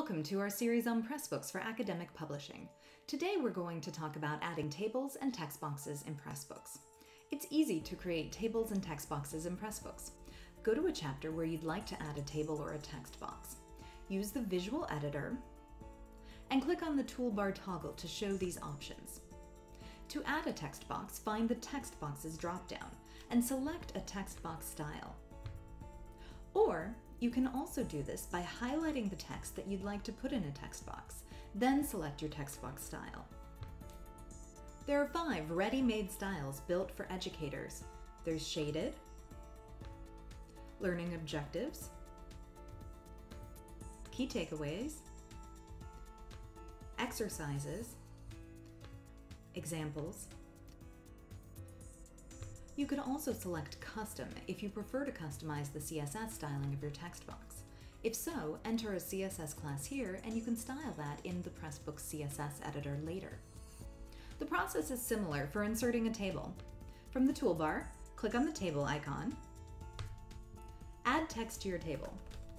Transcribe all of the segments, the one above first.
Welcome to our series on Pressbooks for academic publishing. Today we're going to talk about adding tables and text boxes in Pressbooks. It's easy to create tables and text boxes in Pressbooks. Go to a chapter where you'd like to add a table or a text box. Use the visual editor and click on the toolbar toggle to show these options. To add a text box, find the Textboxes dropdown and select a text box style. Or you can also do this by highlighting the text that you'd like to put in a text box, then select your text box style. There are 5 ready-made styles built for educators. There's shaded, learning objectives, key takeaways, exercises, examples. You could also select Custom if you prefer to customize the CSS styling of your text box. If so, enter a CSS class here and you can style that in the Pressbooks CSS editor later. The process is similar for inserting a table. From the toolbar, click on the table icon, add text to your table.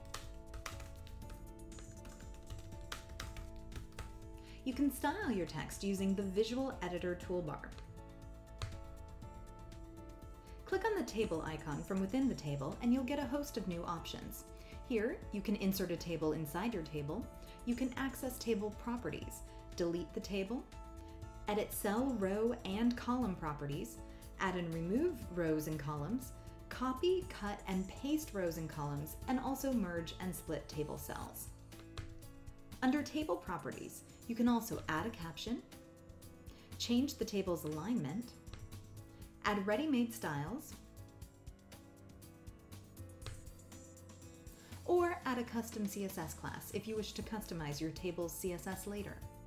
You can style your text using the visual editor toolbar. Click on the table icon from within the table and you'll get a host of new options. Here, you can insert a table inside your table, you can access table properties, delete the table, edit cell, row, and column properties, add and remove rows and columns, copy, cut, and paste rows and columns, and also merge and split table cells. Under table properties, you can also add a caption, change the table's alignment, add ready-made styles, or add a custom CSS class if you wish to customize your table's CSS later.